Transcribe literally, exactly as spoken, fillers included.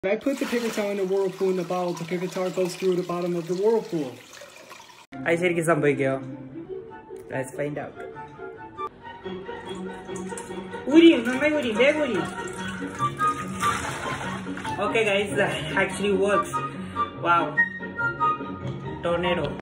I put the paper towel in the whirlpool in the bottle. The paper towel goes through the bottom of the whirlpool. I ശരിക്കും സംഭവിക്കോ? Let's find out. ഊരി നന്നായി ഊരി വേഗം ഊരി. Okay guys, that actually works. Wow. Tornado.